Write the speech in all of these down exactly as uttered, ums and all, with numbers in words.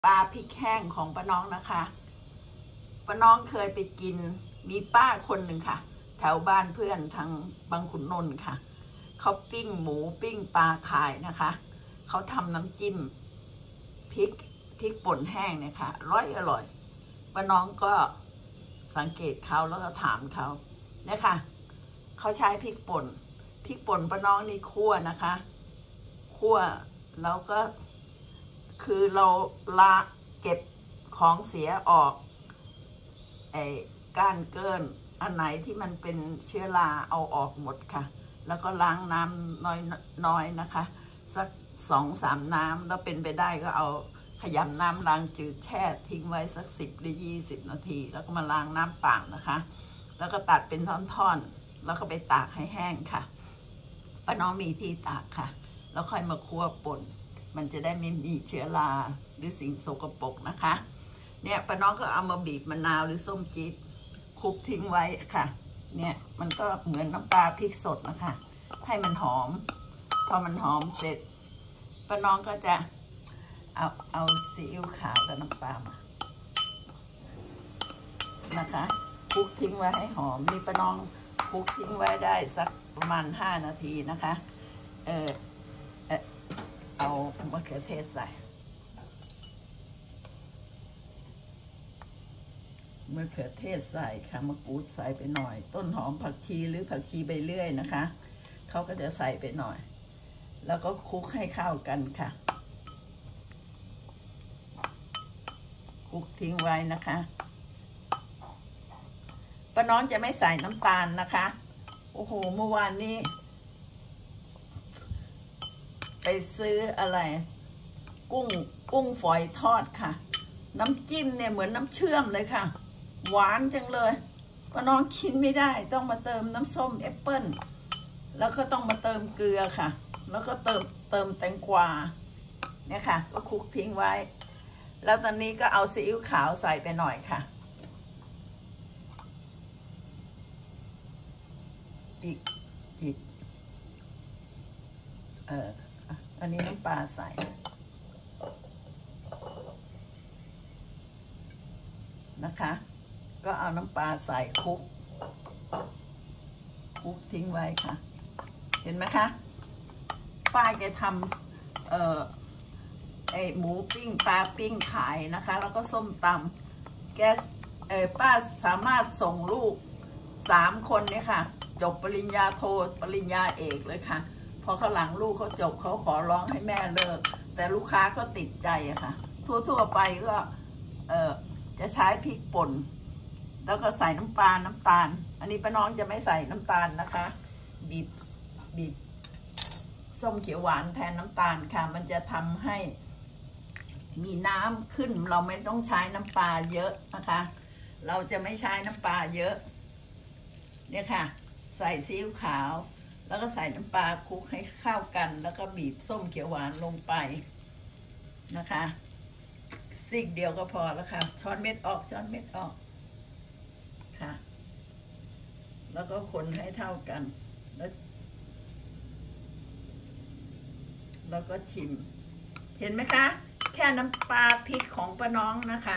ปลาพริกแห้งของป้าน้องนะคะป้าน้องเคยไปกินมีป้าคนหนึ่งค่ะแถวบ้านเพื่อนทางบางขุนนนท์ค่ะเขาปิ้งหมูปิ้งปลาขายนะคะเขาทำน้ำจิ้มพริกพริกป่นแห้งเนี่ยค่ะร้อยอร่อยป้าน้องก็สังเกตเขาแล้วก็ถามเขาเนี่ยค่ะเขาใช้พริกป่นพริกป่นป้าน้องนี่คั่วนะคะคั่วแล้วก็คือเราละเก็บของเสียออกไอ้ก้านเกินอันไหนที่มันเป็นเชื้อราเอาออกหมดค่ะแล้วก็ล้างน้ำน้อยๆนะคะสักสองสามน้ำแล้วเป็นไปได้ก็เอาขยำน้ำล้างจืดแช่ทิ้งไว้สักสิบหรือยี่สิบนาทีแล้วก็มาล้างน้ำเปล่านะคะแล้วก็ตัดเป็นท่อนๆแล้วก็ไปตากให้แห้งค่ะป้าน้องมีที่ตากค่ะแล้วค่อยมาคั่วป่นมันจะได้ไม่มีเชื้อราหรือสิ่งสกปรกนะคะเนี่ยป้าน้องก็เอามาบีบมะนาวหรือส้มจี๊ดคลุกทิ้งไว้ค่ะเนี่ยมันก็เหมือนน้ำปลาพริกสดนะคะให้มันหอมพอมันหอมเสร็จป้าน้องก็จะเอาเอาซีอิ๊วขาวกับน้ำปลามานะคะคลุกทิ้งไว้ให้หอมนี่ป้าน้องคลุกทิ้งไว้ได้สักประมาณห้านาทีนะคะเออเอามะเขือเทศใส่มะเขือเทศใส่ค่ะมะกรูดใส่ไปหน่อยต้นหอมผักชีหรือผักชีใบเลื่อยนะคะเขาก็จะใส่ไปหน่อยแล้วก็คลุกให้เข้ากันค่ะคลุกทิ้งไว้นะคะป้าน้องจะไม่ใส่น้ำตาลนะคะโอ้โหเมื่อวานนี้ไปซื้ออะไรกุ้งกุ้งฝอยทอดค่ะน้ำจิ้มเนี่ยเหมือนน้ำเชื่อมเลยค่ะหวานจังเลยป้าน้องกินไม่ได้ต้องมาเติมน้ำส้มแอปเปิ้ลแล้วก็ต้องมาเติมเกลือค่ะแล้วก็เติมเติมแตงกวาเนี่ยค่ะก็คลุกทิ้งไว้แล้วตอนนี้ก็เอาซีอิ๊วขาวใส่ไปหน่อยค่ะอีกอีกเอ่ออันนี้น้ำปลาใส่นะคะก็เอาน้ำปลาใส่คลุกคลุกทิ้งไว้ค่ะเห็นไหมคะป้าแกทำเอ่อไอหมูปิ้งปลาปิ้งขายนะคะแล้วก็ส้มตำแกเออป้าสามารถส่งลูกสามคนเนี่ยค่ะจบปริญญาโทปริญญาเอกเลยค่ะพอเขาหลังลูกเขาจบเขาขอร้องให้แม่เลิกแต่ลูกค้าก็ติดใจอะค่ะทั่วๆไปก็เออจะใช้พริกป่นแล้วก็ใส่น้ำปลาน้ำตาลอันนี้ป้าน้องจะไม่ใส่น้ำตาลนะคะบีบบีบส้มเขียวหวานแทนน้ำตาลค่ะมันจะทำให้มีน้ำขึ้นเราไม่ต้องใช้น้ำปลาเยอะนะคะเราจะไม่ใช้น้ำปลาเยอะเนี่ยค่ะใส่ซีอิ๊วขาวแล้วก็ใส่น้ำปลาคลุกให้เข้ากันแล้วก็บีบส้มเขียวหวานลงไปนะคะซีกเดียวก็พอแล้วค่ะช้อนเม็ดออกช้อนเม็ดออกค่ะแล้วก็คนให้เท่ากันแล้วแล้วก็ชิมเห็นไหมคะแค่น้ำปลาพริกของป้าน้องนะคะ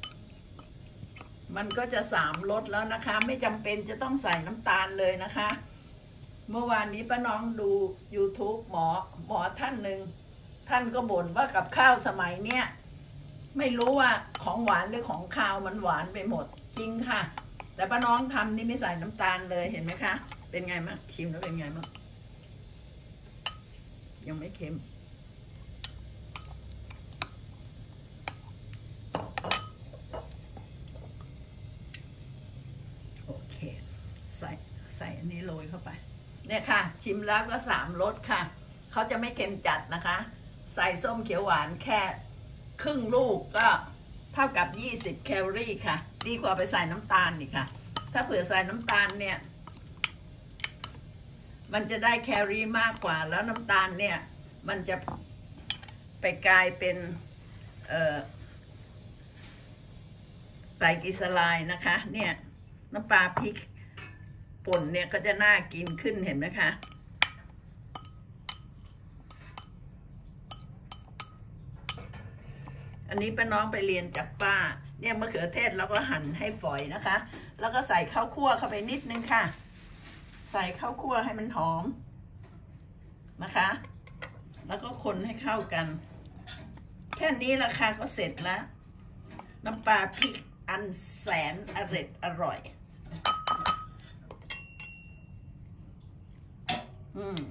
มันก็จะสามรสแล้วนะคะไม่จำเป็นจะต้องใส่น้ำตาลเลยนะคะเมื่อวานนี้ป้าน้องดู ยูทูบ หมอหมอท่านหนึ่งท่านก็บ่นว่ากับข้าวสมัยเนี้ยไม่รู้ว่าของหวานหรือของคาวมันหวานไปหมดจริงค่ะแต่ป้าน้องทำนี่ไม่ใส่น้ำตาลเลยเห็นไหมคะเป็นไงมั้งชิมแล้วเป็นไงมั้งยังไม่เค็มโอเคใส่ใส่อันนี้โรยเข้าไปเนี่ยค่ะชิมแล้วก็สามรสค่ะเขาจะไม่เค็มจัดนะคะใส่ส้มเขียวหวานแค่ครึ่งลูกก็เท่ากับยี่สิบแคลอรี่ค่ะดีกว่าไปใส่น้ำตาลนี่ค่ะถ้าเผื่อใส่น้ำตาลเนี่ยมันจะได้แคลอรี่มากกว่าแล้วน้ำตาลเนี่ยมันจะไปกลายเป็นเอ่อไตรกลีเซอไรด์นะคะเนี่ยน้ำปลาพริกป่นเนี่ยก็จะน่ากินขึ้นเห็นไหมคะ ออันนี้ป้าน้องไปเรียนจากป้าเนี่ยมะเขือเทศเราก็หั่นให้ฝอยนะคะแล้วก็ใส่ข้าวคั่วเข้าไปนิดนึงค่ะใส่ข้าวคั่วให้มันหอมนะคะแล้วก็คนให้เข้ากันแค่นี้ราคาก็เสร็จแล้วน้ำปลาพริกอันแสนอร่อยอร่อยอืม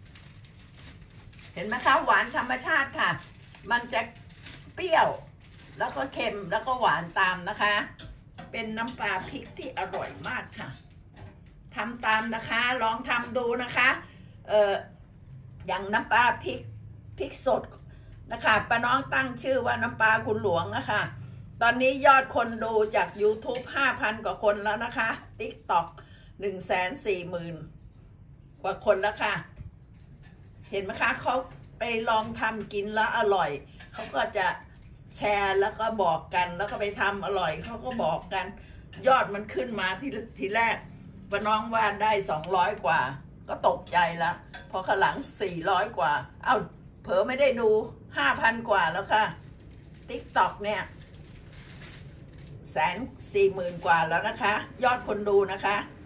เห็นไหมคะหวานธรรมชาติค่ะมันจะเปรี้ยวแล้วก็เค็มแล้วก็หวานตามนะคะเป็นน้ำปลาพริกที่อร่อยมากค่ะทำตามนะคะลองทำดูนะคะเอออย่างน้ำปลาพริกพริกสดนะคะป้าน้องตั้งชื่อว่าน้ำปลาคุณหลวงนะคะตอนนี้ยอดคนดูจาก ยูทูบ ห้าพัน กว่าคนแล้วนะคะ ติ๊กต็อก หนึ่งแสนสี่หมื่น กว่าคนแล้วค่ะเห็นไหมคะเขาไปลองทำกินแล้วอร่อยเขาก็จะแชร์แล้วก็บอกกันแล้วก็ไปทำอร่อยเขาก็บอกกันยอดมันขึ้นมาทีทีแรกป้าน้องว่าได้สองร้อยกว่าก็ตกใจละพอข้างหลังสี่ร้อยกว่าเอ้าเผลอไม่ได้ดู ห้าพัน กว่าแล้วค่ะ ติ๊กต็อก เนี่ยแสนสี่หมื่นกว่าแล้วนะคะยอดคนดูนะคะ